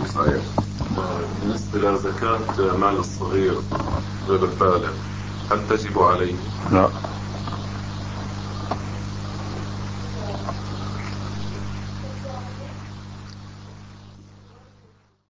صحيح. بالنسبة لزكاة مال الصغير غير البالغ هل تجب عليه؟ لا.